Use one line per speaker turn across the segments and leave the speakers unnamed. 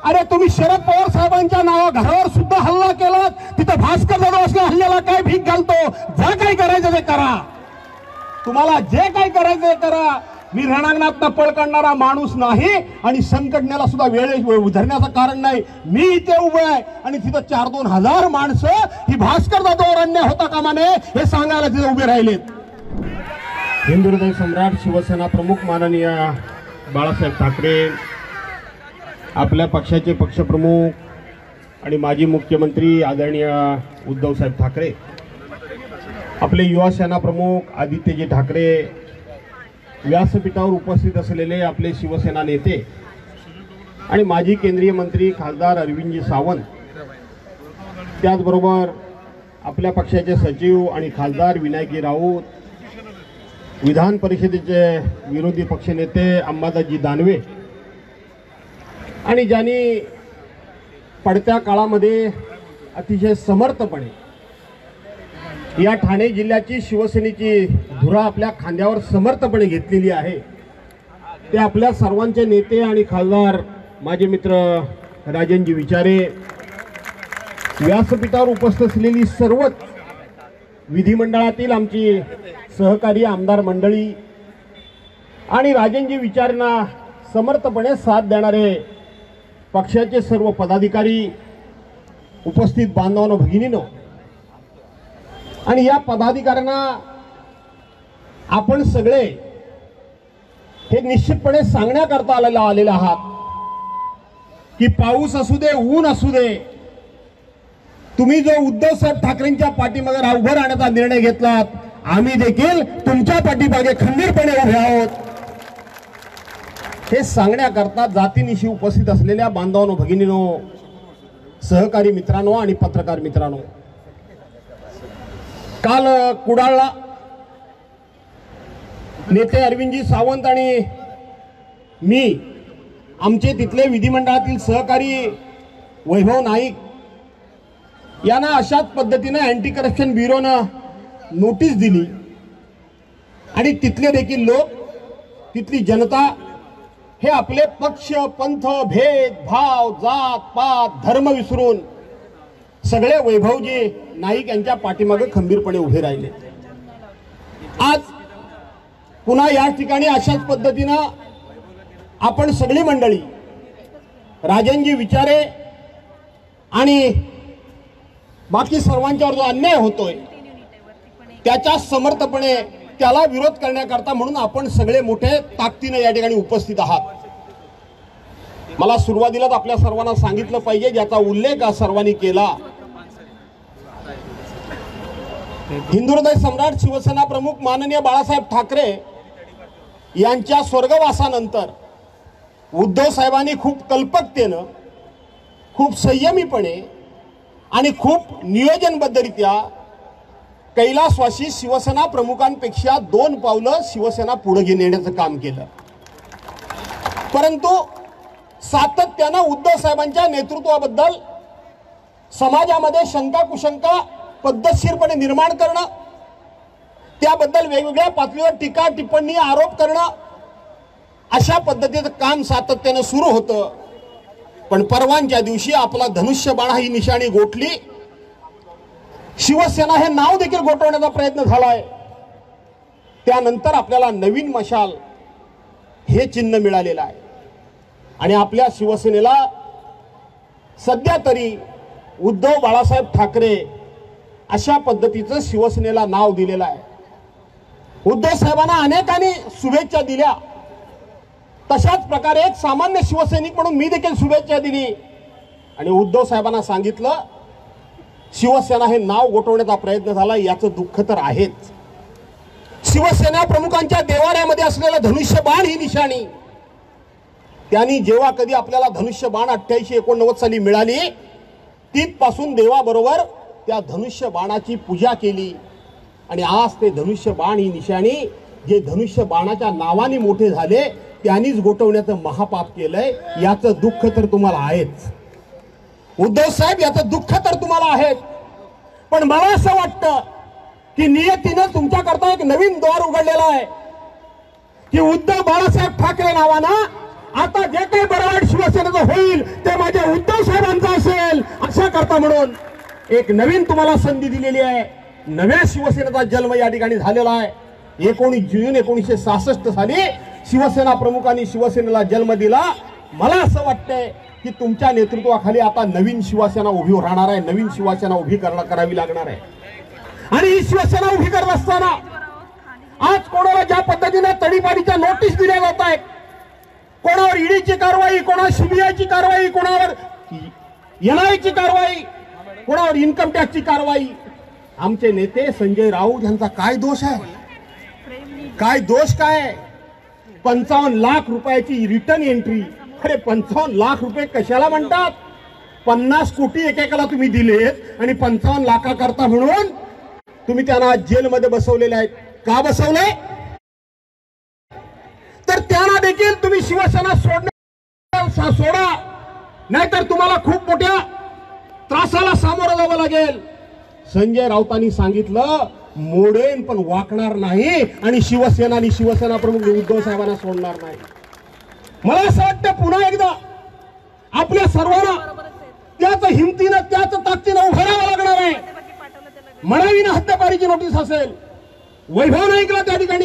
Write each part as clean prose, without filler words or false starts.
अरे तुम्ही शरद पवार साहेबांच्या घरावर सुद्धा हल्ला केला, तिथं भास्कर जाधव असल्या हल्ल्याला काय भीक घालतो? जे काही करायचं ते करा, तुम्हाला जे काही करायचं ते करा. मी रणांगणात पळ काढणारा माणूस नाही आणि संघटनेला सुद्धा वेळ धरण्याचं कारण नाही. मी इथे उभे आहे आणि तिथं 4-2 हजार माणसं ही भास्कर जाधववर अन्याय होता कामा नये हे सांगायला तिथे उभे राहिलेत.
हिंदू हृदय सम्राट शिवसेना प्रमुख माननीय बाळासाहेब ठाकरे, आपल्या पक्षाचे पक्षप्रमुख आणि माजी मुख्यमंत्री आदरणीय उद्धवसाहेब ठाकरे, आपले युवा सेना प्रमुख आदित्यजी ठाकरे, व्यासपीठावर उपस्थित असलेले आपले शिवसेना नेते आणि माजी केंद्रीय मंत्री खासदार अरविंदजी सावंत, त्याचबरोबर आपल्या पक्षाचे सचिव आणि खासदार विनायकजी राऊत, विधान परिषदेचे विरोधी पक्षनेते अंबादासजी दानवे आणि ज्यांनी पडत्या काळामध्ये अतिशय समर्थपणे या ठाणे जिल्ह्याची शिवसेनेची धुरा आपल्या खांद्यावर समर्थपणे घेतलेली आहे, ते आपल्या सर्वांचे नेते आणि खासदार माझे मित्र राजनजी विचारे, व्यासपीठावर उपस्थित असलेली सर्वच विधिमंडळातील आमची सहकारी आमदार मंडळी आणि राजनजी विचारेंना समर्थपणे साथ देणारे पक्षाचे सर्व पदाधिकारी, उपस्थित बांधवांनो भगिनींनो, आणि या पदाधिकाऱ्यांना आपण सगळे हे निश्चितपणे सांगण्याकरता आलेले आहात की पाऊस असू दे, ऊन असू दे, तुम्ही जो उद्धव साहेब ठाकरेंच्या पाठीमागे उभं राहण्याचा निर्णय घेतलात, आम्ही देखील तुमच्या पाठीमागे खंबीरपणे उभे आहोत हे सांगण्याकरता जातीनिशी उपस्थित असलेल्या बांधवांनो भगिनींनो, सहकारी मित्रांनो आणि पत्रकार मित्रांनो, काल कुडाळला नेते अरविंदजी सावंत आणि मी, आमचे तिथले विधिमंडळातील सहकारी वैभव नाईक यांना अशाच पद्धतीने अँटी करप्शन ब्युरोनं नोटीस दिली आणि तिथले देखील लोक, तिथली जनता हे आपले पक्ष, पंथ, भेद भाव, जात पात, धर्म विसरून सगळे वैभवजी नाईक यांच्या पाठीमागे खंबीरपणे उभे राहिले. आज पुन्हा या ठिकाणी अशाच पद्धतीनं आपण सगळी मंडळी, राजनजी विचारे आणि बाकी सर्वांच्यावर जो अन्याय होतोय त्याच्या समर्थपणे त्याला विरोध करण्याकरता म्हणून आपण सगळे मोठे ताकदीने या ठिकाणी उपस्थित आहात. मला सुरुवातीलाच आपल्या सर्वांना सांगितलं पाहिजे, ज्याचा उल्लेख आज सर्वांनी केला, हिंदू हृदय सम्राट शिवसेना प्रमुख माननीय बाळासाहेब ठाकरे यांच्या स्वर्गवासानंतर उद्धव साहेबांनी खूप कल्पकतेनं, खूप संयमीपणे आणि खूप नियोजनबद्धरित्या कैलासवासी शिवसेना प्रमुखांपेक्षा 2 पावलं शिवसेना पुढे नेण्याचं काम केलं. परंतु सातत्यानं उद्धव साहेबांच्या नेतृत्वाबद्दल समाजामध्ये शंका कुशंका पद्धतशीरपणे निर्माण करणं, त्याबद्दल वेगवेगळ्या पातळीवर टीका टिप्पणी आरोप करणं, अशा पद्धतीचं काम सातत्यानं सुरू होतं. पण परवांच्या दिवशी आपला धनुष्यबाण ही निशाणी गोठली, शिवसेना हे नाव देखील गोठवण्याचा प्रयत्न झालाय. त्यानंतर आपल्याला नवीन मशाल हे चिन्ह मिळालेलं आहे आणि आपल्या शिवसेनेला सध्या तरी उद्धव बाळासाहेब ठाकरे अशा पद्धतीचं शिवसेनेला नाव दिलेलं आहे. उद्धव साहेबांना अनेकांनी शुभेच्छा दिल्या, तशाच प्रकारे एक सामान्य शिवसैनिक म्हणून मी देखील शुभेच्छा दिली आणि उद्धव साहेबांना सांगितलं, शिवसेना हे नाव गोठवण्याचा प्रयत्न झाला, याचं दुःख तर आहेच. शिवसेना प्रमुखांच्या देवाऱ्यामध्ये असलेलं धनुष्यबाण ही निशाणी, त्यांनी जेव्हा कधी आपल्याला धनुष्यबाण 88-89 साली मिळाली, तिथपासून देवाबरोबर त्या धनुष्यबाणाची पूजा केली आणि आज ते धनुष्यबाण ही निशाणी, जे धनुष्यबाणाच्या नावाने मोठे झाले त्यांनीच गोठवण्याचं महापाप केलंय. याचं दुःख तर तुम्हाला आहेच उद्धव साहेब, याचं दुःख तर तुम्हाला आहेच. पण मला असं वाटतं की नियतीनं तुमच्याकरता एक नवीन द्वार उघडलेला आहे की उद्धव बाळासाहेब ठाकरे नावानं आता जे काही बरोबर शिवसेनेचं होईल ते माझे
उद्या उद्धव साहेबांचा असेल, अशा करता म्हणून एक नवीन तुम्हाला संधी दिलेली आहे. नव्या शिवसेनेचा जन्म या ठिकाणी झालेला आहे. 19 जून 1966 साली शिवसेना प्रमुखांनी शिवसेनेला जन्म दिला. मला असं वाटतंय की तुमच्या नेतृत्वाखाली आता नवीन शिवसेना उभी राहणार आहे, नवीन शिवसेना उभी करावी लागणार आहे. आणि ही शिवसेना उभी करत असताना आज कोणाला ज्या पद्धतीने तडीपारीच्या नोटीस दिल्या जात आहेत, कोणावर ईडीची कारवाई, कोणावर सीबीआयची कारवाई, कोणावर एनआयची कारवाई, कोणावर इन्कम टॅक्सची कारवाई. आमचे नेते संजय राऊत यांचा काय दोष आहे? काय दोष काय आहे? 55 लाख रुपयाची रिटर्न एंट्री. अरे 55 लाख रुपये कशाला म्हणतात? 50 कोटी एकेकाला तुम्ही दिलेत आणि 55 लाखाकरता म्हणून तुम्ही त्यांना जेलमध्ये बसवलेले आहेत. का बसवलंय? तर त्यांना देखील तुम्ही शिवसेना सोडा, नाहीतर तुम्हाला खूप मोठ्या त्रासाला सामोरं जावं लागेल. संजय राऊतांनी सांगितलं मोडेन पण वाकणार नाही आणि शिवसेना प्रमुख उद्धव साहेबांना सोडणार नाही. मला असं वाटतं पुन्हा एकदा आपल्या सर्वांना त्याच हिमतीनं त्याच ताकदीनं उभं राहावं लागणार आहे. मनावीनं हद्दपारीची नोटीस असेल, वैभव नाईकला त्या ठिकाणी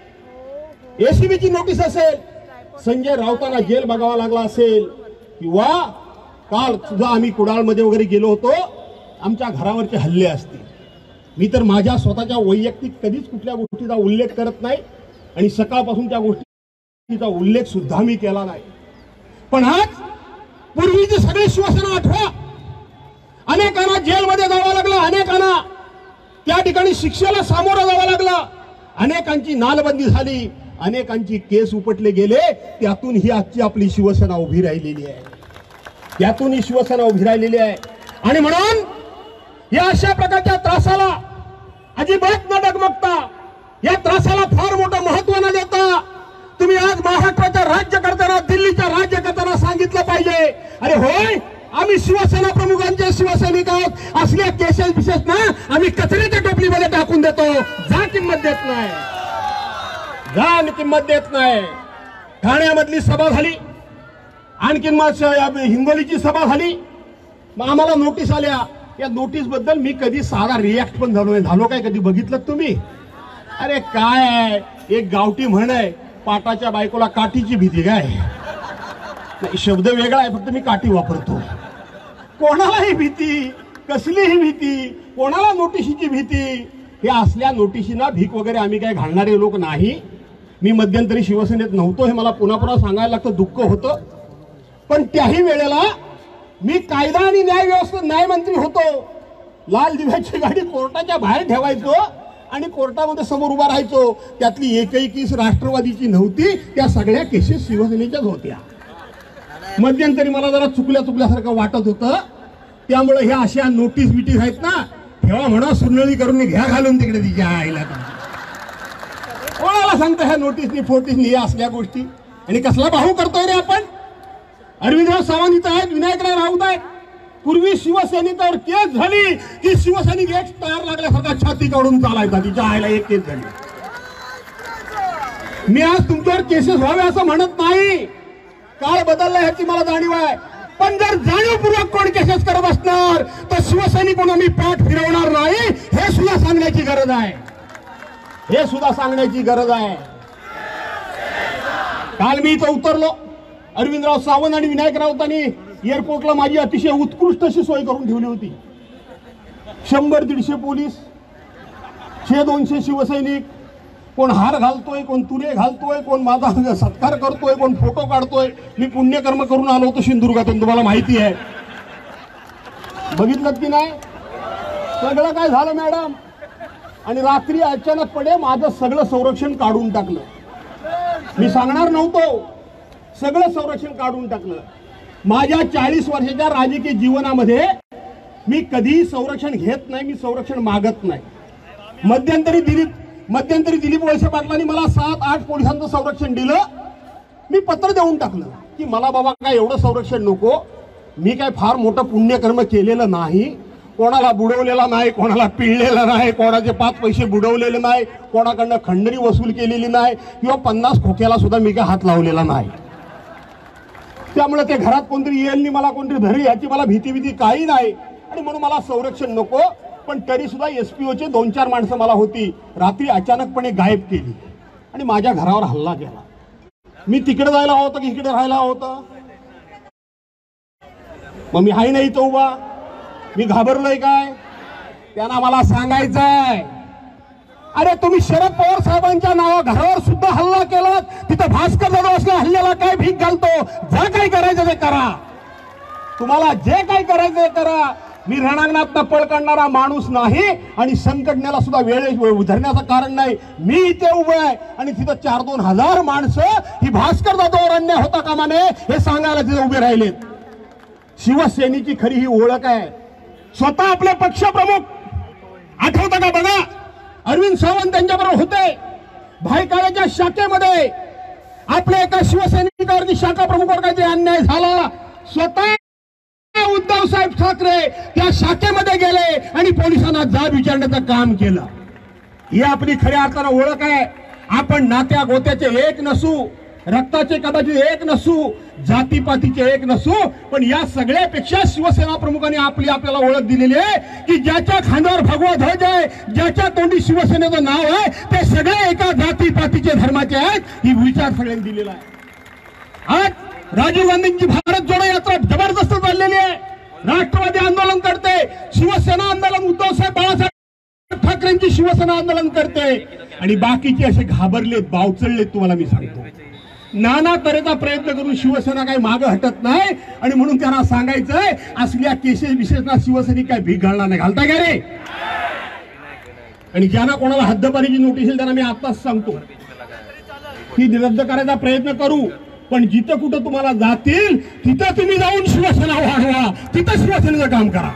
एसीबीची नोटीस असेल, संजय राऊतांना जेल बघावा लागला असेल, किंवा काल सुद्धा आम्ही कुडाळमध्ये वगैरे गेलो होतो, आमच्या घरावरचे हल्ले असतील. मी तर माझ्या स्वतःच्या वैयक्तिक कधीच कुठल्या गोष्टीचा उल्लेख करत नाही आणि सकाळपासून त्या गोष्टीचा उल्लेख सुद्धा मी केला नाही. पण आज पूर्वीची सगळी शिवसेना आठवा. अनेकांना जेलमध्ये जावं लागलं, अनेकांना त्या ठिकाणी शिक्षेला सामोरं जावं लागलं, अनेकांची नालबंदी झाली, अनेकांची केस उपटले गेले. त्यातून ही आजची आपली शिवसेना उभी राहिलेली आहे. त्यातून ही शिवसेना उभी राहिलेली आहे. आणि म्हणून या अशा प्रकारच्या त्रासाला अजिबात न डगमगता, या त्रासाला फार मोठं महत्व न देता तुम्ही आज महाराष्ट्राच्या राज्यकर्त्यांना, दिल्लीच्या राज्यकर्त्यांना सांगितलं पाहिजे, अरे होय आम्ही शिवसेना प्रमुखांचे शिवसैनिक आहोत, असल्या केसेस विशेष ना आम्ही कचऱ्याच्या टोपलीमध्ये टाकून देतो. जा किंमत देत नाही, जा किंमत देत नाही. ठाण्यामधली सभा झाली, आणखीन मग हिंगोलीची सभा झाली, मग आम्हाला नोटीस आल्या. या नोटीस बद्दल मी कधी साधा रिॲक्ट पण झालो काय? कधी बघितलं तुम्ही? अरे काय आहे, एक गावठी म्हण आहे, पाटाच्या बायकोला काठीची भीती. काय शब्द वेगळा आहे, फक्त मी काठी वापरतो. कोणालाही भीती, कसलीही भीती, कोणाला नोटिशीची भीती. हे असल्या नोटिशींना भीक वगैरे आम्ही काय घालणारे लोक नाही. मी मध्यंतरी शिवसेनेत नव्हतो, हे मला पुन्हा पुन्हा सांगायला लागतं, दुःख होतं. पण त्याही वेळेला मी कायदा आणि न्यायमंत्री होतो. लाल दिव्याची गाडी कोर्टाच्या बाहेर ठेवायचो आणि कोर्टामध्ये समोर उभा राहायचो. त्यातली एकही केस राष्ट्रवादीची नव्हती, त्या सगळ्या केसेस शिवसेनेच्याच होत्या. मध्यंतरी मला जरा चुकल्यासारखं वाटत होतं. त्यामुळे ह्या अशा नोटीस बिटीस आहेत ना, ठेवा म्हणा, सुरळी करून घ्या घालून तिकडे तिच्या आईला. कोणाला सांगतं ह्या नोटीसनी फोटीसनी या असल्या गोष्टी? आणि कसला भाऊ करतोय रे आपण? अरविंदराव सावंत आहेत, विनायकराव राऊत आहेत. पूर्वी शिवसैनिकावर केस झाली की शिवसैनिक एक तयार लागल्यासारखा छाती काढून चालायचा, तिच्या आईला एक केस झाली. मी आज तुमच्यावर केसेस व्हावे असं म्हणत नाही, काळ बदलला ह्याची मला जाणीव आहे. पण जर जाणीवपूर्वक कोण केसेस करत असणार तर शिवसैनिकांना मी पाठ फिरवणार नाही, हे सुद्धा सांगण्याची गरज आहे. हे सुद्धा सांगण्याची गरज आहे. काल मी इथं उतरलो, अरविंदराव सावंत आणि विनायक राऊतांनी एअरपोर्टला माझी अतिशय उत्कृष्ट अशी सोय करून ठेवली होती. 100-150 पोलीस, 100-200 शिवसैनिक, कोण हार घालतोय, कोण तुरे घालतोय, कोण माझा सत्कार करतोय, कोण फोटो काढतोय. मी पुण्यकर्म करून आलो होतो सिंधुदुर्गातून, तुम्हाला माहिती आहे. बघितलं की नाही? सगळं काय झालं मॅडम? आणि रात्री अचानकपणे माझं सगळं संरक्षण काढून टाकलं. मी सांगणार नव्हतो, सगळं संरक्षण काढून टाकलं. माझ्या 40 वर्षाच्या राजकीय जीवनामध्ये मी कधीही संरक्षण घेत नाही, मी संरक्षण मागत नाही. मध्यंतरी दिलीप वळसे पाटलांनी मला 7-8 पोलिसांचं संरक्षण दिलं. मी पत्र देऊन टाकलं की मला बाबा काय एवढं संरक्षण नको, मी काय फार मोठं पुण्यकर्म केलेलं नाही, कोणाला बुडवलेला नाही, कोणाला पिळलेला नाही, कोणाचे 5 पैसे बुडवलेले नाही, कोणाकडनं खंडणी वसूल केलेली नाही, किंवा 50 खोक्याला सुद्धा मी काय हात लावलेला नाही.
त्यामुळे ते घरात कोणतरी येईल नाही, मला कोणतरी धरी याची मला भीती काही नाही, आणि म्हणून मला संरक्षण नको. पण तरी सुद्धा SPOचे 2-4 माणसं मला होती, रात्री अचानकपणे गायब केली आणि माझ्या घरावर हल्ला केला. मी तिकडे जायला होतं की इकडे राहायला होतं? मग मी हाय नाही तो उभा, मी घाबरलोय काय? त्यांना मला सांगायचंय, अरे तुम्ही शरद पवार साहेबांच्या घरावर सुद्धा हल्ला केलात, तिथं भास्कर जाधव असल्या हल्ल्याला काय भीक घालतो? जे काही करायचं ते करा, तुम्हाला जे काही करायचं ते करा. मी रणांगणात पळ काढणारा माणूस नाही आणि संघटनेला सुद्धा वेळ धरण्याचं कारण नाही. मी इथे उभं आहे आणि तिथं 4-2 हजार माणसं ही भास्कर जाधववर अन्याय होता कामा नये हे सांगायला तिथे उभे राहिलेत. शिवसेनेची खरी ही ओळख आहे. स्वतः आपले पक्षप्रमुख आठवतं का बघा, अरविंद सावंत त्यांच्याबरोबर होते. भायखळ्याच्या शाखेमध्ये आपल्या एका शिवसैनिकावरती शाखा प्रमुखावर काहीतरी अन्याय झाला, स्वतः उद्धव साहेब ठाकरे त्या शाखेमध्ये गेले आणि पोलिसांना जाब विचारण्याचं काम केलं. ही आपली खऱ्या अर्थानं ओळख आहे. आपण नात्या गोत्याचे एक नसू, रक्ताचे कदाचित एक नसू, जातीपातीचे एक नसू, पण या सगळ्यापेक्षा शिवसेना प्रमुखांनी आपल्याला ओळख दिलेली आहे की ज्याच्या खांद्यावर भगवा ध्वज आहे, ज्याच्या तोंडी शिवसेनेचं नाव आहे, ते सगळे एका जातीपातीचे धर्माचे आहेत. ही विचार सगळ्यांनी दिलेला आहे. आज राजीव गांधींची भारत जोडो यात्रा जबरदस्त चाललेली आहे. राष्ट्रवादी आंदोलन करते, शिवसेना आंदोलन, उद्धव साहेब बाळासाहेब ठाकरेंची शिवसेना आंदोलन करते, आणि बाकीचे असे घाबरलेत, बावचळलेत. तुम्हाला मी सांगतो, नाना तऱ्हेचा प्रयत्न करून शिवसेना काही मागे हटत नाही, आणि म्हणून त्यांना सांगायचंय, असल्या केसेस विशेषतः शिवसैनिक काय भीक घालणार नाही. घालता का रे? आणि ज्यांना कोणाला हद्दपारीची नोटीस येईल त्यांना मी आताच सांगतो की रद्द करायचा प्रयत्न करू, पण जिथं कुठं तुम्हाला जातील तिथं तुम्ही जाऊन शिवसेना वाढवा, तिथं शिवसेनेचं काम करा.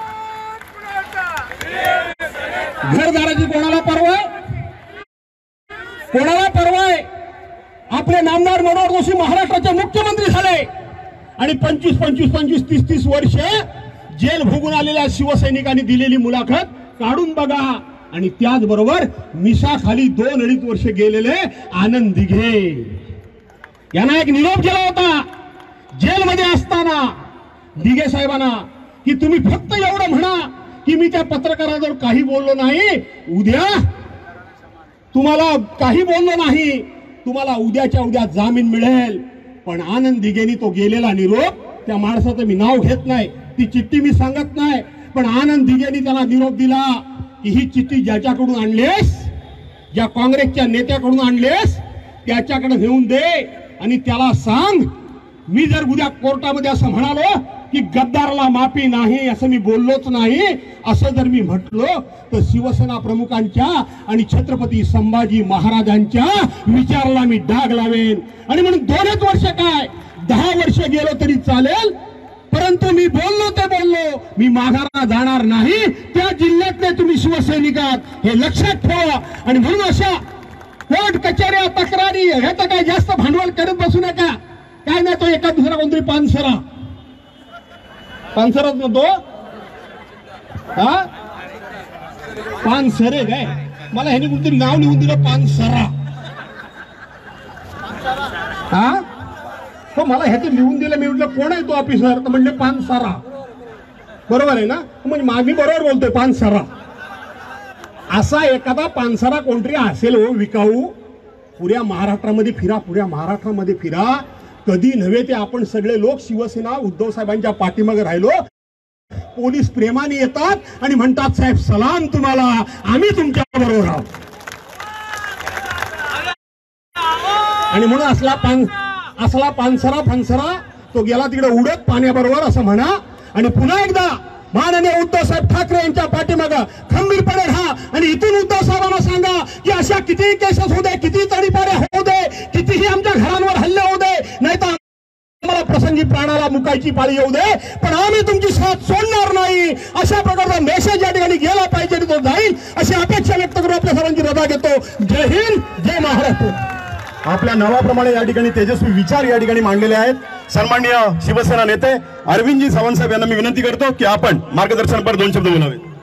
घरदाराची कोणाला परवा आहे? कोणाला परवा आहे? आपले नामदार मनोहर जोशी महाराष्ट्राचे मुख्यमंत्री झाले आणि 25, 30 वर्ष जेल भोगून आलेल्या शिवसैनिकांनी दिलेली मुलाखत काढून बघा. आणि त्याचबरोबर मिसाखाली 2-2.5 वर्ष गेलेले आनंद दिघे यांना एक निरोप केला होता जेलमध्ये असताना दिघे साहेबांना की तुम्ही फक्त एवढं म्हणा की मी त्या पत्रकाराजवळ काही बोललो नाही, उद्या तुम्हाला काही बोललो नाही, तुम्हाला उद्याच्या उद्या जामीन मिळेल. पण आनंद दिघेनी तो गेलेला निरोप, त्या माणसाचं मी नाव घेत नाही, ती चिठ्ठी मी सांगत नाही, पण आनंद दिघेनी त्यांना निरोप दिला की ही चिठ्ठी ज्याच्याकडून आणलेस, ज्या काँग्रेसच्या नेत्याकडून आणलेस त्याच्याकडे घेऊन दे आणि त्याला सांग, मी जर उद्या कोर्टामध्ये असं म्हणालो की गद्दारला माफी नाही, असं मी बोललोच नाही, असं जर मी म्हटलो तर शिवसेना प्रमुखांच्या आणि छत्रपती संभाजी महाराजांच्या विचाराला मी डाग लावेन. आणि म्हणून 2 वर्ष काय 10 वर्ष गेलो तरी चालेल, परंतु मी बोललो ते बोललो, मी माघारा जाणार नाही. त्या जिल्ह्यातले तुम्ही शिवसैनिक आहात हे लक्षात ठेवा. आणि म्हणून अशा कोर्ट कचेऱ्या तक्रारी ह्याचं काय जास्त भांडवल करत बसू नका. काय नाही, तो एका दुसरा कोणतरी पानसराच नव्हतो, हा पानसरे काय, मला ह्याने कोणतरी नाव लिहून दिलं पानसरा. हा हो, मला ह्याचं लिहून दिलं. मी म्हटलं कोण आहे तो ऑफिसर, तर म्हणले पानसरा. बरोबर आहे ना, म्हणजे मी बरोबर बोलतोय, पानसरा. असा एखादा पानसरा कोणतरी असेल हो विकाऊ. पुऱ्या महाराष्ट्रामध्ये फिरा, कधी नव्हे ते आपण सगळे लोक शिवसेना उद्धव साहेबांच्या पाठीमागे राहिलो. पोलीस प्रेमाने येतात आणि म्हणतात साहेब सलाम तुम्हाला, आम्ही तुमच्या बरोबर आहोत. आणि म्हणून असला पानसरा तो गेला तिकडे उडत पाण्याबरोबर असं म्हणा. आणि पुन्हा एकदा माननीय उद्धव साहेब ठाकरे यांच्या पाठीमागे खंबीरपणे राहा आणि इथून उद्धव साहेबांना सांगा की अशा कितीही केसेस होऊ दे, कितीही तडीपारे होऊ दे, कितीही आमच्या घरांवर हल्ले होऊ दे, नाही तर आम्हाला प्रसंगी प्राणाला मुकायची पाळी येऊ दे, पण आम्ही तुमची साथ सोडणार नाही. अशा प्रकारचा मेसेज या ठिकाणी गेला पाहिजे आणि तो जाईल अशी अपेक्षा व्यक्त करून आपल्या सर्वांची रजा घेतो. जय हिंद, जय महाराष्ट्र.
आपल्या नावाप्रमाणे या ठिकाणी तेजस्वी विचार या ठिकाणी मांडलेले आहेत. सन्माननीय शिवसेना नेते अरविंदजी सावंत साहेब यांना मी विनंती करतो की आपण मार्गदर्शनापर 2 शब्द बोलावेत.